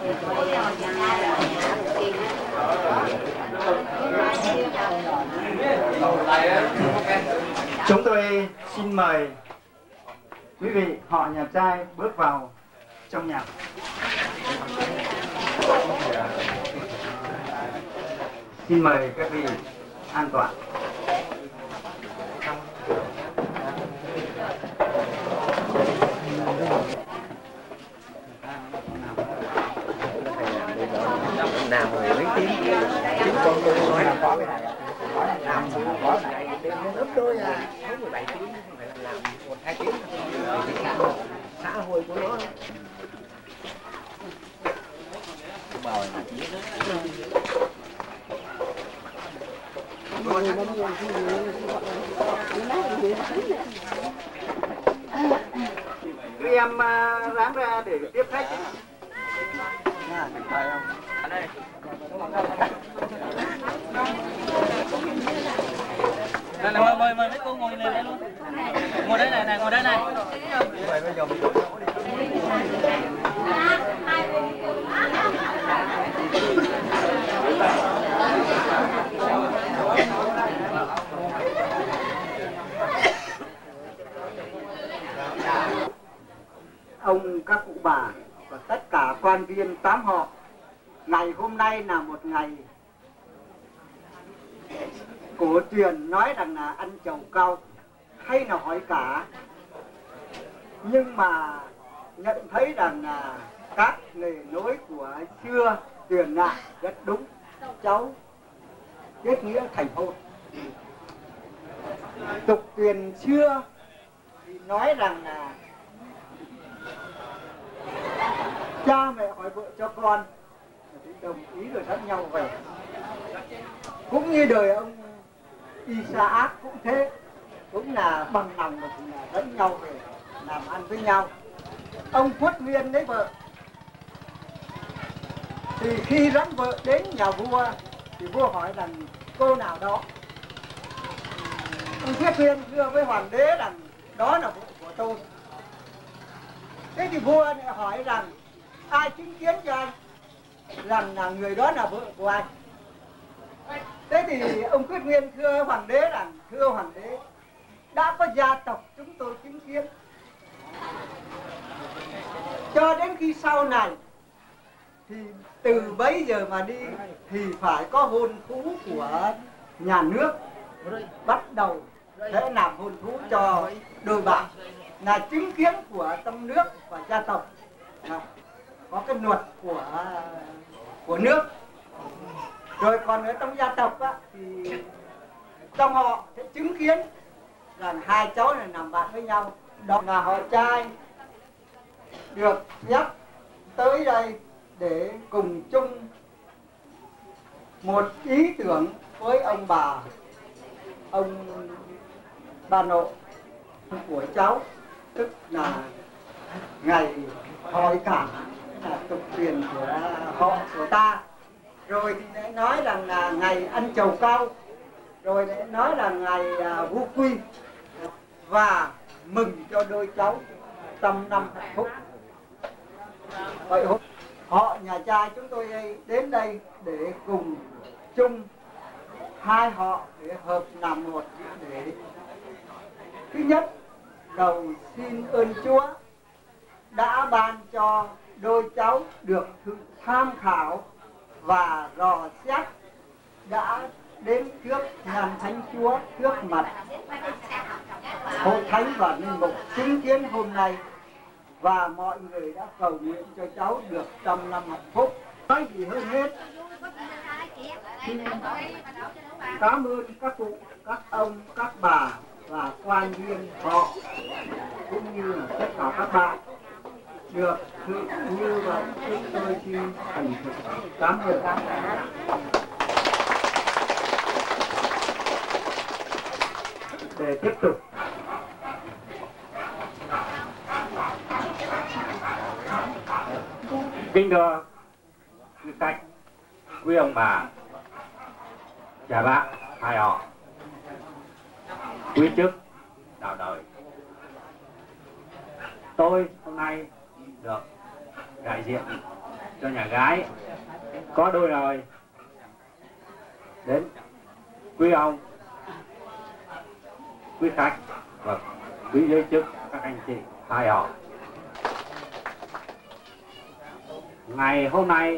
Chúng tôi xin mời quý vị họ nhà trai bước vào trong nhà. Xin mời các vị an toàn. Nào rồi mấy tiếng chính con tôi nói là có cái này làm có này gấp đôi à, không 17 tiếng không phải là làm 1-2 tiếng xã hội của nó bò là chỉ Các em ráng ra để tiếp khách. ở đây. Này, mời mấy cô ngồi lên đây luôn. Ngồi đây này, ngồi đây này. Ông, các cụ bà và tất cả quan viên tám họ, ngày hôm nay là một ngày cổ truyền nói rằng là ăn trầu cau hay là hỏi cả, nhưng mà nhận thấy rằng là các nghề nối của xưa truyền lại rất đúng. Cháu kết nghĩa thành hôn. Tục truyền xưa thì nói rằng là cha mẹ hỏi vợ cho con thì đồng ý rồi dẫn nhau về. Cũng như đời ông Isaac cũng thế, cũng là bằng lòng mà cũng là dẫn nhau về làm ăn với nhau. Ông Khuất Nguyên lấy vợ thì khi dẫn vợ đến nhà vua thì vua hỏi rằng cô nào đó. Ông Khuất Nguyên thưa với hoàng đế rằng đó là vợ của tôi. Thế thì vua lại hỏi rằng ai chứng kiến cho anh rằng là người đó là vợ của anh. Thế thì ông Quyết Nguyên thưa hoàng đế rằng thưa hoàng đế, đã có gia tộc chúng tôi chứng kiến. Cho đến khi sau này thì từ bấy giờ mà đi thì phải có hôn thú của nhà nước bắt đầu sẽ làm hôn thú cho đôi bạn, là chứng kiến của trong nước và gia tộc, có cái luật của nước. Rồi còn ở trong gia tộc á, thì trong họ sẽ chứng kiến rằng hai cháu này làm bạn với nhau. Đó là họ trai được nhắc tới đây để cùng chung một ý tưởng với ông bà, ông bà nội của cháu, tức là ngày hỏi cả, là tục truyền của họ của ta. Rồi thì lại nói rằng là ngày ăn trầu cau, rồi lại nói là ngày vu quy, và mừng cho đôi cháu trăm năm hạnh phúc. Vậy họ nhà trai chúng tôi đến đây để cùng chung hai họ để hợp làm một, để thứ nhất cầu xin ơn Chúa đã ban cho đôi cháu được tham khảo và dò xét, đã đến trước ngàn thánh Chúa, trước mặt hội thánh và linh mục chứng kiến hôm nay, và mọi người đã cầu nguyện cho cháu được trăm năm hạnh phúc. Nói gì hơn hết, cảm ơn các cụ, các ông, các bà và quan viên họ cũng như là tất cả các bạn được sự như vậy. Chúng tôi xin thành thực cảm ơn các bạn. Để tiếp tục kính thưa quý khách, quý ông bà, cha bác hai họ, quý chức đạo đời, tôi hôm nay được đại diện cho nhà gái có đôi rồi. Đến quý ông, quý khách và quý giới chức, các anh chị hai họ, ngày hôm nay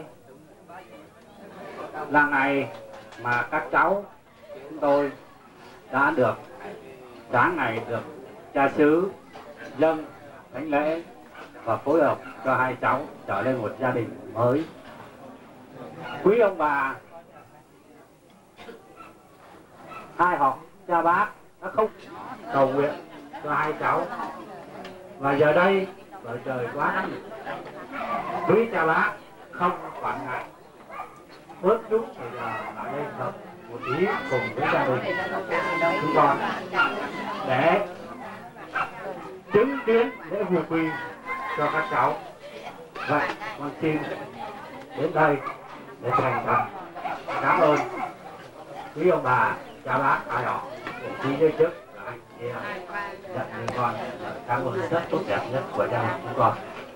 là ngày mà các cháu chúng tôi đã được sáng ngày được cha xứ dâng thánh lễ và phối hợp cho hai cháu trở lên một gia đình mới. Quý ông bà, hai họ cha bác đã không cầu nguyện cho hai cháu, và giờ đây bởi trời quá nắng, quý cha bác không quản ngại bớt chút thời giờ lại đây hợp một ý cùng với gia đình chúng con để chứng kiến lễ vu quy cho các cháu. Vậy con xin đến đây để thành thật cảm ơn quý ông bà, cha bác hai họ, quý giới chức và anh chị em nhận như con cảm ơn rất tốt đẹp nhất của gia đình chúng con.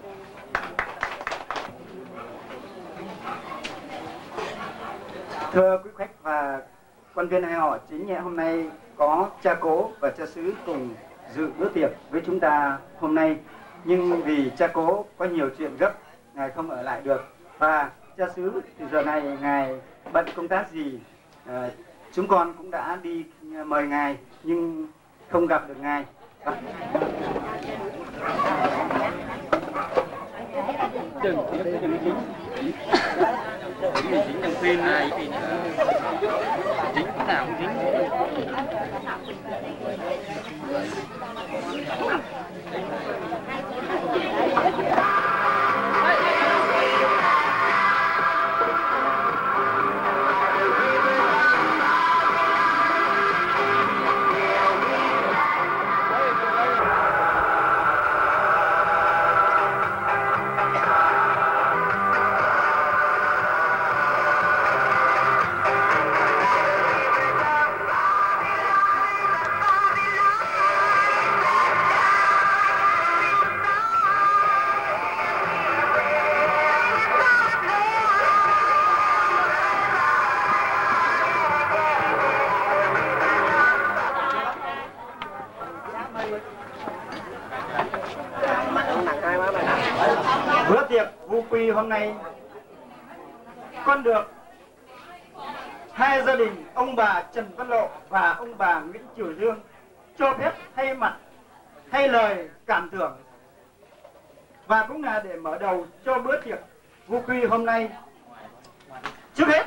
Thưa quý khách và quan viên hai họ, chính nhẹ hôm nay có cha cố và cha xứ cùng dự bữa tiệc với chúng ta hôm nay, nhưng vì cha cố có nhiều chuyện gấp, ngài không ở lại được, và cha xứ thì giờ này ngài bận công tác gì, chúng con cũng đã đi mời ngài nhưng không gặp được ngài. Chính trong phim này thì chính nào cũng chính. Bữa tiệc vu quy hôm nay con được hai gia đình ông bà Trần Văn Lộ và ông bà Nguyễn Triều Dương cho phép thay mặt thay lời cảm tưởng, và cũng là để mở đầu cho bữa tiệc vu quy hôm nay. Trước hết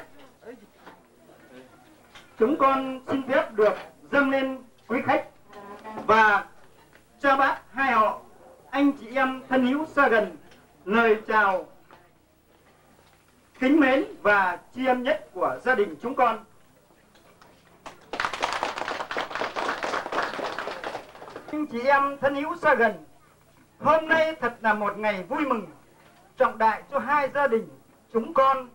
chúng con xin phép được dâng lên quý khách và cha bác hai họ, anh chị em thân hữu xa gần lời chào kính mến và tri ân nhất của gia đình chúng con. Anh chị em thân hữu xa gần, hôm nay thật là một ngày vui mừng trọng đại cho hai gia đình chúng con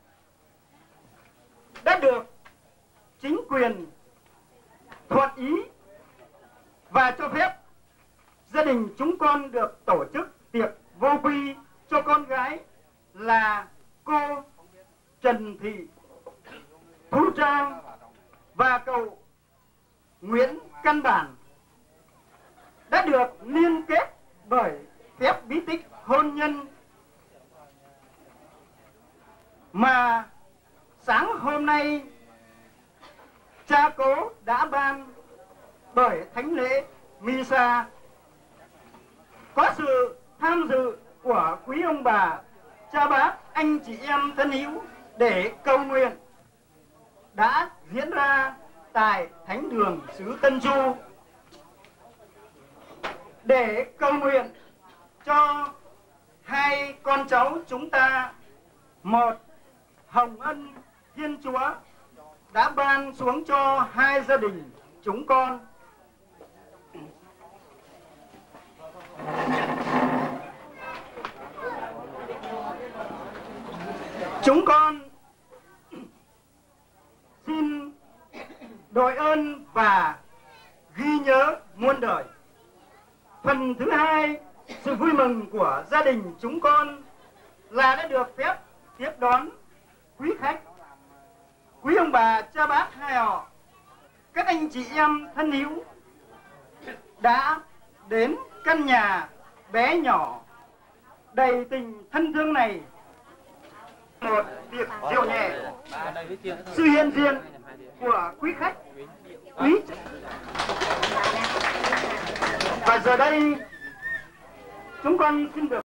đã được chính quyền thuận ý và cho phép gia đình chúng con được tổ chức tiệc vô quy cho con gái là cô Trần Thị Thu Trang và cậu Nguyễn Căn Bản, đã được liên kết bởi phép bí tích hôn nhân mà sáng hôm nay cha cố đã ban bởi thánh lễ Misa, có sự tham dự của quý ông bà, cha bác, anh chị em thân hữu để cầu nguyện, đã diễn ra tại thánh đường xứ Tân Du để cầu nguyện cho hai con cháu chúng ta. Một, hồng ân Thiên Chúa đã ban xuống cho hai gia đình chúng con. Chúng con xin đội ơn và ghi nhớ muôn đời. Phần thứ hai, sự vui mừng của gia đình chúng con là đã được phép tiếp đón quý khách, quý ông bà, cha bác hai họ, các anh chị em thân hữu đã đến căn nhà bé nhỏ đầy tình thân thương này. Một việc rượu nhẹ, sự hiện diện của quý khách, quý. Và giờ đây chúng con xin được